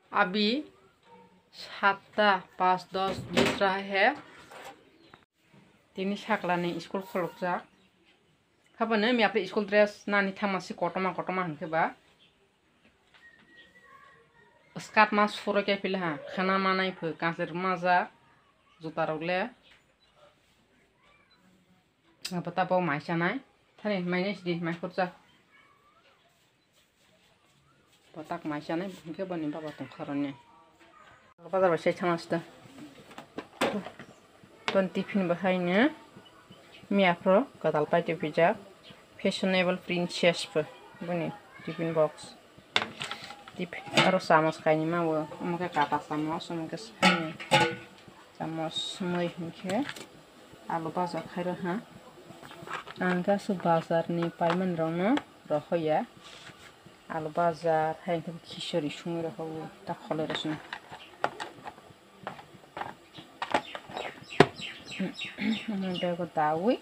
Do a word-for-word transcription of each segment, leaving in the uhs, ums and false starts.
अभी सातटा पाँच दस बीस रहा है तिनी साकलाने स्कुल खोलजा खाबने मी आपले स्कुल ड्रेस नानी थामासी कटमा कटमा हनखेबा स्कार्ट मा सुरो के पिला हा खाना मानाय फो काजर माजा जुता रगले पता पाव माइसा नाय थाने माइने सिदि माइ खरजा पताक माइसा नाय के बनि बाबा तं खरने बाजार बासे थांसदा तन टिफिन बाहायनो मियाफ्रो गदाल पाइटे पिजा फैशनेबल प्रिंसेस फो बनि टिफिन बॉक्स टिप आरो सामस खाइनि मावो अमके काटा सामस अमके साइने सामस मै हनखे आलु बाजार खाइरो हा आंगा सु बाजारनि पाइमन रंनो रखया आलु बाजार हायखे खिसरि सुङो रखौ ता खलेरसुन Ada tahu,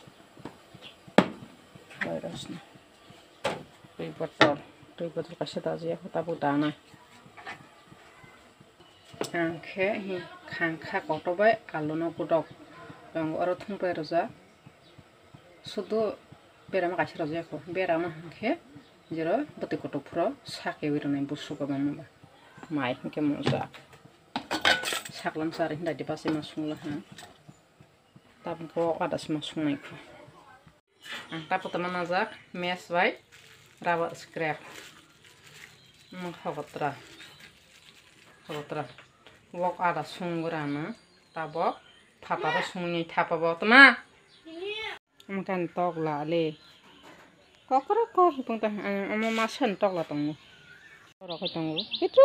harusnya. Tuh botol, tuh botol kasih tahu ya, kita budana. Angke, kangka kotor baik, kalau no budok, yang orang tuh beroza, sudah berama kasih roza aku, berama angke, jero betul kotor pro, sakit wirana busuk apa mana, main ke musa, saklan sari tidak dipasang masuk lah. Tapi kok ada semasuk naik. Angka pertama nazak, mes baik, rawat scrap, mengkhawatir, khawatir. Wok ada sungguran, tabok, papa sungguhnya tapa bot ma. Makan tok lah le. Kok kerap kok hipung tah, ama masan tok lah tunggu. Rokok tunggu, itu.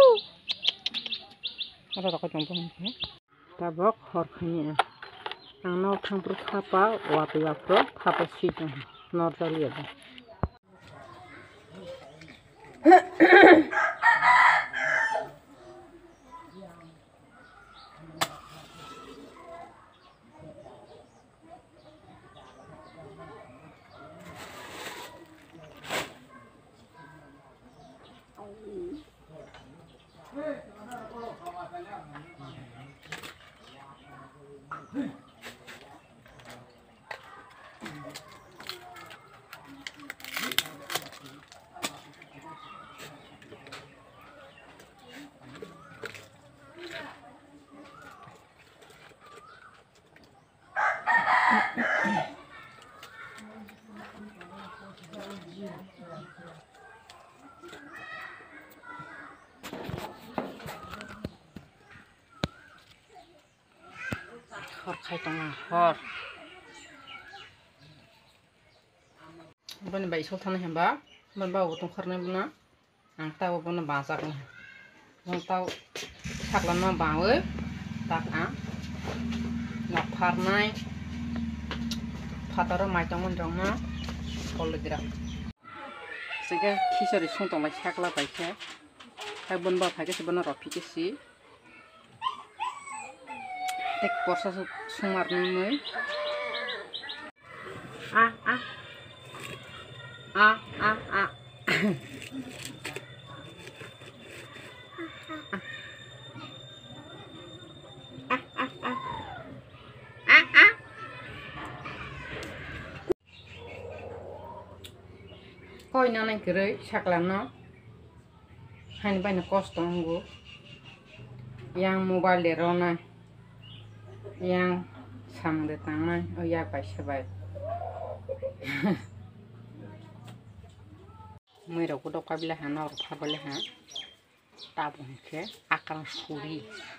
Ada rokok tunggu. Tabok horknya. Ang tampur thapa watu yapro thapa situ norjali ada hor khai tanga hor bani bai sultan hamba ban ba utung kharne buna ang taw buna basak ni ang taw saklan ma bawe tak a na pharnai phataro mai tangmon jongna kolidra sege khisari sungtong lai sakla baikhe hai bon ba phaike se bana rofi ke si tek porsa sumar ni moi a a a a a koi na nang kere saklan no hani bai na kosto ngo yang mobile de rona yang sang de tangna o ya pai sabai moi ro ko kabila ha na ro phabale ha ta bonke akang suri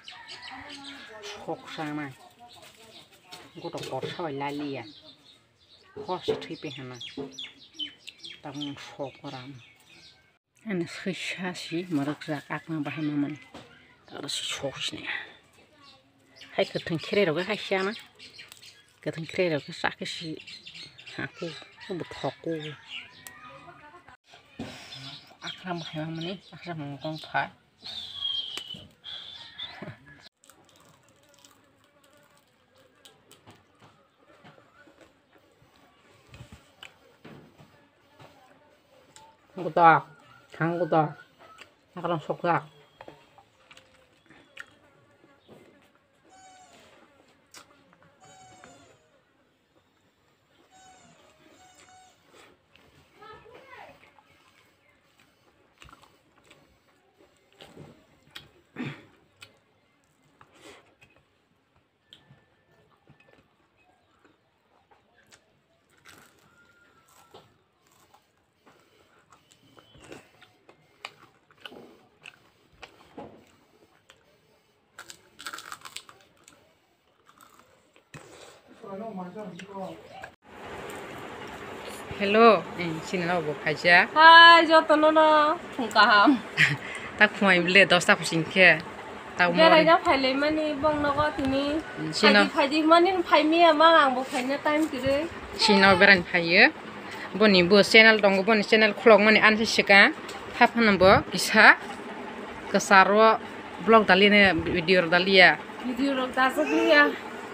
khoksana goto korsa lali ya khos thipe hana tang shokoram ana khishasi marakza akna bahai maman ta si shoksne hai keteng kere ro ga syana keteng kere ro ga sakasi aku bu thoko akram bahai mamani akram ngong pha Gudak, hang gudak, akram sokak. Hello, eh, sini lo buka aja. Hai, joto nono, fungkaham. Tak kumai beli dos tak pusing ke. Tak mau. Biar aja file mani bang nogo tini. Sini. Haji haji mani file mi ama ang bu file time kiri. Sini beran file. Boni bu channel dong boni channel klog mani ansi sika. Hap nambo bisa. Kesarwo blog dali ne video dali ya. Video rok dasok ya.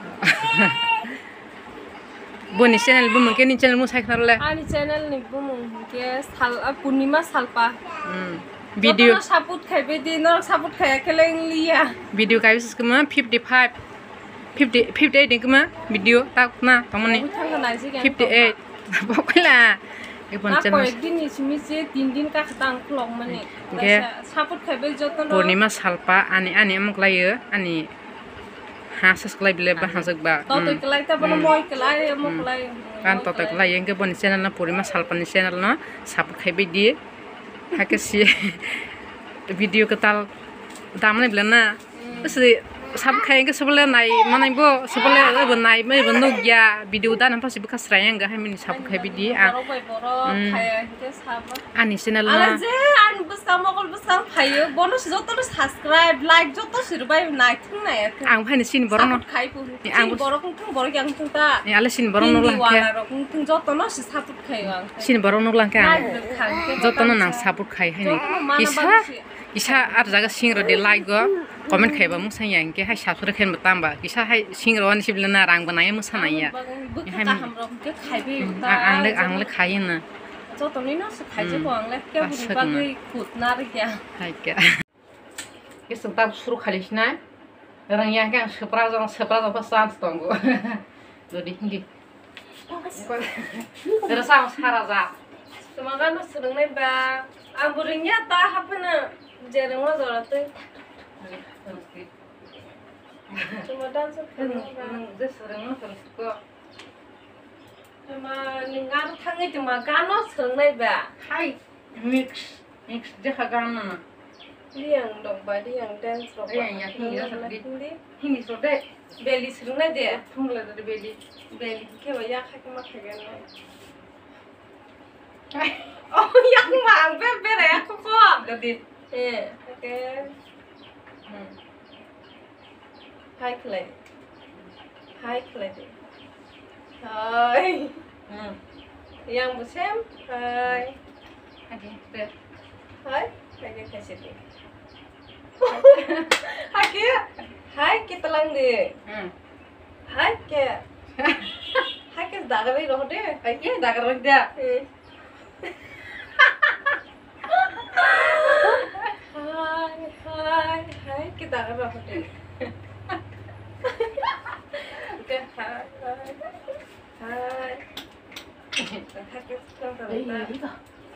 Boni channel bu mungkin ni channel mu sai kharle. Ani channel ni bu mungkin sal punima salpa. Video saput khaibe di nor saput khaya keleng liya. Video kai bis kema fifty-five fifty fifty-eight kema video tak na tamani fifty-eight bokla ibon channel na din ismi se tin din ka khatang klong mani saput khaibe joton Purnima salpa ani ani amuk layo ani hasas klai bile ba hasak ba to to klai ta bono moi klai amuk klai kan to to klai yang ke bon channel na Purnima salpa ni channel na saput khaibe di hakasi video ketal tamane bile na si sab khai ke sebele nai manai bo sebele bo nai me bo nogya video da nampa sibuka srayang ga hamin sab khai bidi a ani channel na je an busam mokol busam khayo bonus joto subscribe like joto sirbai nai thing nai ang phani sin borong khai pu ang borong thung borong yang thung ta ni ala sin borong no lang ke thung joto no support khayo sin borong no lang ke joto no nang support khai haini isa isa ar jaga singro de like go comment khaiba mu sang yang ke hai subscribe khen batam ba isa hai singro an siblena rang banai mu sanai ya hai ang le ang le khai na joto ni no su khai je ko ang le ke bu ba gi khut na ri kya hai ke ke sentap suru khalish na rang yang kan surprise ang surprise apa sans tongo do di hindi terus sang saraza semoga no surung nai ba ang buringnya ta hapena jereng lo dorate cuma dan sekarang this surung terus ko cuma ningar thangi cuma kano surung nai ba hai mix mix je khagana liang dong ba liang dance ro liang ya hindi hindi hindi so de beli surung nai de thungla de beli beli ke ba ya khak ma khagan oh yang mang be be re ko ko jadi eh oke hai klay hai klay hai yang busem hai Oke, deh. hai lagi kasih deh hai ke hai kita lang deh hai ke hai ke dagar lagi roh deh Hai ke dagar roh deh hai hai hai kita dagar roh deh oke hai hai hai ke lang deh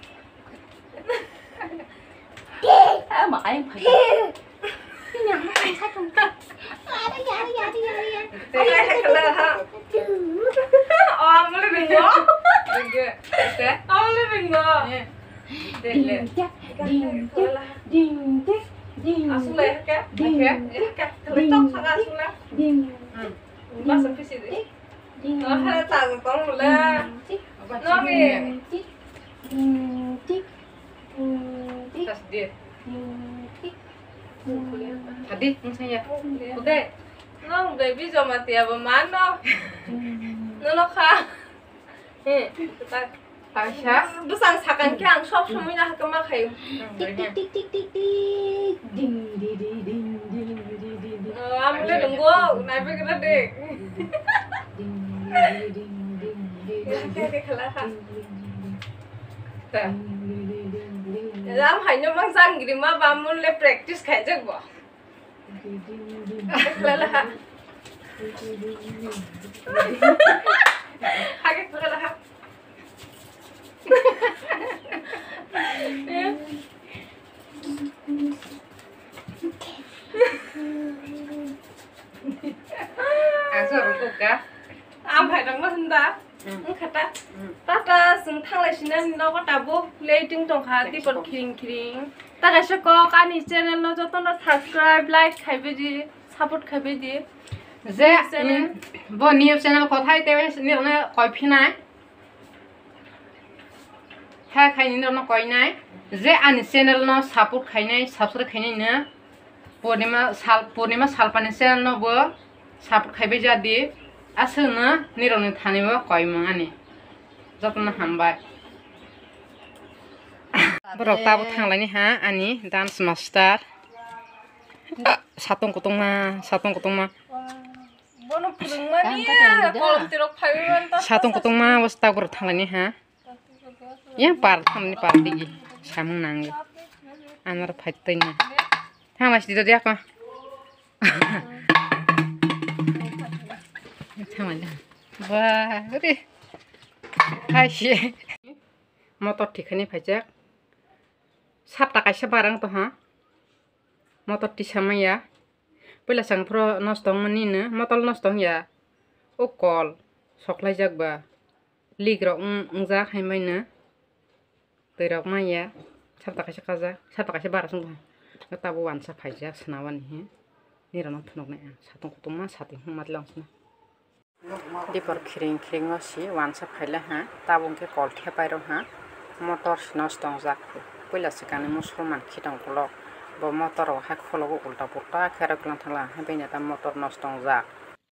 à mà anh phải cái nhà nó không sách không à đi ra đi ra đi ra đi ra hai hai ke lang ha oh mulai bingo Oke, oke. oh mulai bingo ding chắc ding chắc ding chắc ding langsung lah ya ding ya kan keletok sangat langsung lah ding masuk ke sini ding oh ada tahu tong mulai Apa Nomi. sih? chích ding chích chích Tas dia. chích Tadi misalnya. Udah. nong baby Jamatia bemana nono kah eh kita Tasya. besar sakan ke ang shop semuanya kemana kayu tik tik tik tik tik tik ding ding ding ding ding ding ding ding ambil denggo nabi kita deh ding ding ding ding ya kayak kalah Tuh. Ram hanya mangsang gini mah bangun le practice kayak jago kalah Hakik kalah Asal rukuk kah? am phải đóng nó thân ta không khát ta ta ta sừng thang lại xin nên nó có tabu lấy tiếng trong khá thì bật khinh khinh ta cái sẽ có cái này channel nó cho tôi nó subscribe like khai về gì support khai về gì যে bo new channel kothai te ni rona koi phinai ha khai ni rona koi nai je ani channel no support khainai subscribe khainai na purnima sal purnima salpani channel no bo support khaibai jadi asuna ni rona thani bo koi mangani jotna hambai borok tabo thanglani ha ani dance master satong kutungma satong kutungma bono purungmani ya kolom tirok phaiban ta satong kutungma wasta borok thanglani ha ya par thamni par digi samung nang anar phaitainya thanglas di dia ka thangla ba re hai she motor thikhani phaijak sapta kaisa barang to ha motor ti samaya pela sang pro nostong mani na motor nostong ya o kol soklai jak ba ligra ungja khaimai na teirak maya sapta kaisa kaja sapta kaisa bara sung ba tabu wan sa phaijak snawan hi ni rano thunok na satong kutuma sating matlang sna dipor khiring khiring osi wan sa phaila ha tabung ke kol thepai ro ha motor nostong jak pela sekane musulman khitang kolok bo motor ha khologo ulta purta khara klan thangla ha beina ta motor nostong jak